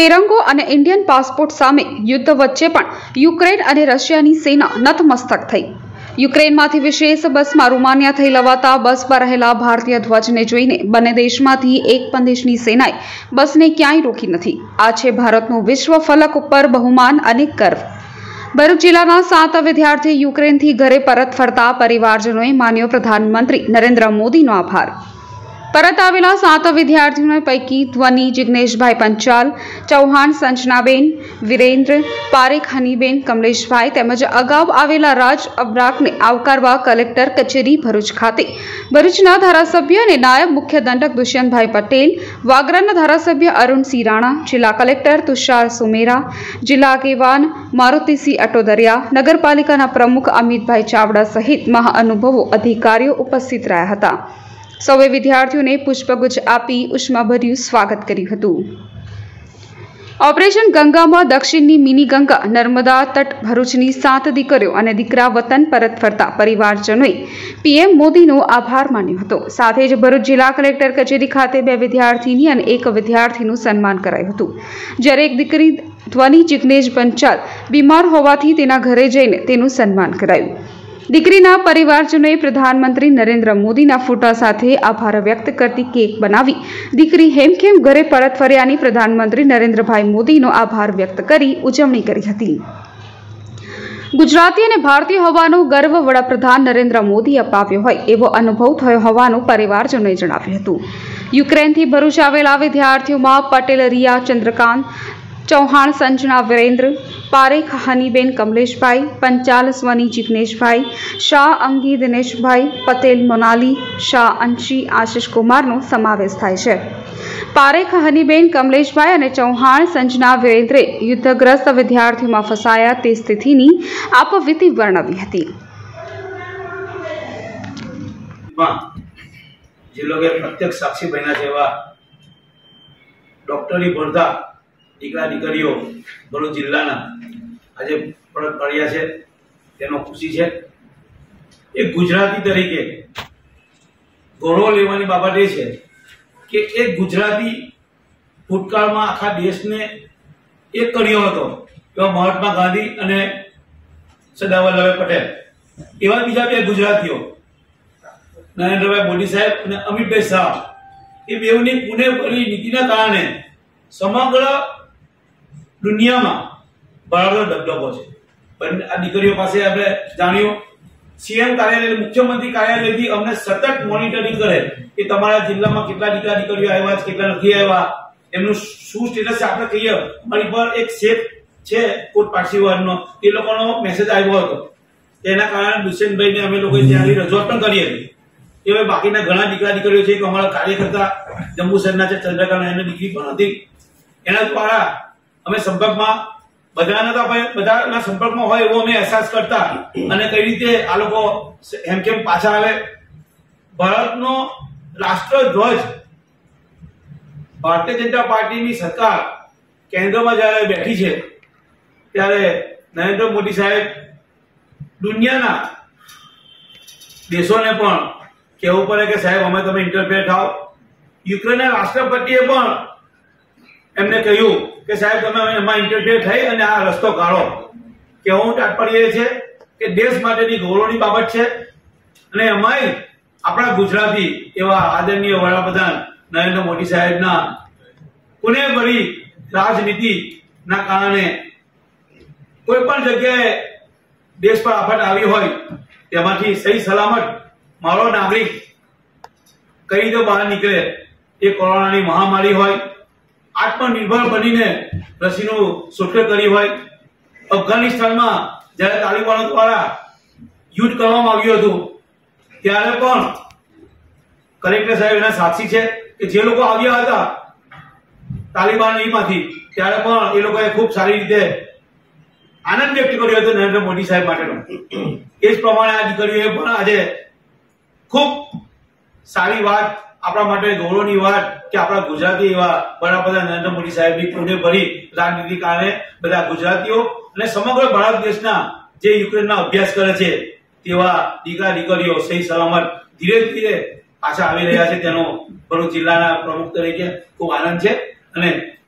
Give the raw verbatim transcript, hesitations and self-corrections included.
તિરંગો અને Indian passport સામે યુદ્ધ વચ્ચે પણ યુક્રેન અને રશિયાની સેના નતમસ્તક થઈ। યુક્રેનમાંથી વિશેષ બસમાં રોમાનિયા થઈ લવાતા બસ પર રહેલા ભારતીય ધ્વજને જોઈને બંને દેશમાંથી એક પણ દેશની સેનાએ બસને ક્યાંય રોકી નથી। આ છે ભારતનું વિશ્વ ફલક ઉપર બહુમાન અને ગર્વ। ભરૂચ જિલ્લાના સાત વિદ્યાર્થી યુક્રેનથી ઘરે પરત ફરતા પરિવારજનોએ માન્યો પ્રધાનમંત્રી નરેન્દ્ર મોદીનો આભાર। परत आवेला सात विद्यार्थियों पैकी ध्वनि जिग्नेशभाई पंचाल, चौहान संजनाबेन, वीरेन्द्र, पारेख हनीबेन कमलेशभाई तेमज अगाऊ आवेला राज अब्राकने आवकारवा कलेक्टर कचेरी भरूच खाते भरूचना धारासभ्य और नायब मुख्य दंडक दुष्यंतभाई पटेल, वागराना धारासभ्य अरुण सिंह राणा, जिला कलेक्टर तुषार सुमेरा, जिला આગેવાન મારુતિસિંહ અટોદરિયા, नगरपालिका प्रमुख अमितभाई चावड़ा सहित महाअनुभवों अधिकारीओ उपस्थित रह्या हता। सौए विद्यार्थियों पुष्पगुच्छ आपी उष्माभर्યું स्वागत કર્યું હતું। ऑपरेशन गंगा में दक्षिणनी मिनी गंगा नर्मदा तट भरूचनी सात दीकरीओ अने दीकरा वतन परत फरता परिवारजनोए पीएम मोदीनो आभार मान्यो हतो। साथे ज भरूच जिला कलेक्टर कचेरी खाते बे विद्यार्थीनी अने एक विद्यार्थीनुं सन्मान करायुं हतुं। ज्यारे एक दीकरी ध्वनि जिग्नेश पंचाल बीमार होवाथी तेना घरे जईने तेनुं सन्मान करायुं। दीकरीना परिवारजनोए प्रधानमंत्री नरेंद्र मोदीना फोटा साथे आभार व्यक्त करती केक बनावी दीकरी हेमखेम घरे परत फर्यानी प्रधानमंत्री नरेंद्रभाई मोदीनो आभार व्यक्त करी उजवणी करी हती। गुजराती अने भारतीय होवानो गर्व वडाप्रधान नरेंद्र मोदी अपाव्यो होय एवो अनुभव थयो होवानुं परिवारजनोए जणाव्युं हतुं। युक्रेनथी भरूच आवेला विद्यार्थीओमां पटेल रिया चंद्रकांत, चौहान संजना वीरेन्द्र, पारेख हनीबेन कमलेशभाई, पंचाल स्वनी जिग्नेशभाई, शाह अंगी दिनेशभाई, पटेल मोनाली, शाह अंशी आशीष कुमारनो समावेश थाय छे। पारेख हनीबेन कमलेशभाई अने चौहान संजना वीरेन्द्रे युद्धग्रस्त विद्यार्थीओमां फसाया ते स्थितिनी आपवीती वर्णवी हती। जे लोग प्रत्यक्ष साक्षी बन्या जेवा डॉक्टरी भरता दीकरा दीकरीओ भरूच जिल्लाना આજે પરત ફર્યા છે તેનો ખુશી છે। એક ગુજરાતી તરીકે ગૌરવ લેવાની બાબત એ છે કે એક ગુજરાતી ભૂતકાળમાં આખા દેશને એક કર્યો હતો એવા મહાત્મા ગાંધી અને સરદાર વલ્લભભાઈ પટેલ એવા બીજા બે ગુજરાતીઓ નરેન્દ્રભાઈ મોદી સાહેબ અને અમિતભાઈ શાહ એ બેઉની પુણે ભરી નીતિના કારણે સમગ્ર દુનિયામાં બરાબર દબદબો છે। પણ આ દીકરીઓ પાસે આપણે જાણ્યું સીએમ કાર્યાલય મુખ્યમંત્રી કાર્યાલયથી અમને સતત મોનિટરિંગ કરે કે તમારા જિલ્લામાં કેટલા દીકરા દીકરીઓ આવ્યા છે કેટલા નથી આવ્યા એમનું શું સ્ટેટસ છે। આપણે કહીએ અમારી પર એક સેફ છે કોટ પારસીવારનો એ લોકોનો મેસેજ આવ્યો હતો તેના કારણે દુષ્યંતભાઈને અમે લોકોએ ત્યાંની રજૂઆત પણ કરી હતી। એવા બાકીના ઘણા દીકરા દીકરીઓ છે કે અમારા કાર્યકર્તા જંબુસરના છે ચંદ્રકાંત એની દીકરી પણ હતી એના દ્વારા અમે સંપર્કમાં બધાના તો આપણે બધાના સંપર્કમાં હોય એવો અમે અહેસાસ કરતા અને કઈ રીતે આ લોકો હેમખેમ પાછા આવે। ભારતનો રાષ્ટ્રધ્વજ ભારતીય જનતા પાર્ટીની સરકાર કેન્દ્રમાં જ્યારે બેઠી છે ત્યારે નરેન્દ્ર મોદી સાહેબ દુનિયાના દેશોને પણ કહેવું પડે કે સાહેબ અમે તમે ઇન્ટરફેર થાઓ। યુક્રેનના રાષ્ટ્રપતિએ પણ એમને કહ્યું કે સાહેબ તમે એમાં ઇન્ટરફેર થઈ અને આ રસ્તો કાઢો। કહેવું તાત્પર્ય એ છે કે દેશ માટેની ગૌરવની બાબત છે અને એમાંય આપણા ગુજરાતી એવા આદરણીય વડાપ્રધાન નરેન્દ્ર મોદી સાહેબના પુણે ભરી રાજનીતિના કારણે કોઈ પણ જગ્યાએ દેશ પર આફત આવી હોય તેમાંથી સહી સલામત મારો નાગરિક કઈ રીતે બહાર નીકળે એ કોરોનાની મહામારી હોય आत्मनिर्भर बनीने रसीनो शोधखोळ करी होय। अफगानिस्तानमां ज्यारे तालिबानो द्वारा युद्ध करवामां આવ્યું હતું ત્યારે પણ કલેક્ટર સાહેબ એના સાક્ષી છે કે જે લોકો આવ્યા હતા તાલિબાનીમાંથી ત્યારે પણ એ લોકોએ ખૂબ સારી રીતે આનંદ વ્યક્ત કર્યો હતો નરેન્દ્ર મોદી સાહેબ માટેનો। એ જ પ્રમાણે આ દીકરીઓએ પણ આજે ખૂબ સારી વાત આપણા માટે ગૌરવની વાત કે આપણા ગુજરાતી એવા વડાપ્રધાન નરેન્દ્ર મોદી સાહેબની પુણે ભરી રાજનીતિ કારણે બધા ગુજરાતીઓ અને સમગ્ર ભારત દેશના જે યુક્રેનના અભ્યાસ કરે છે તેવા દીકરા દીકરીઓ સહી સલામત ધીરે ધીરે પાછા આવી રહ્યા છે તેનો ભરૂચ જિલ્લાના પ્રમુખ તરીકે ખૂબ આનંદ છે અને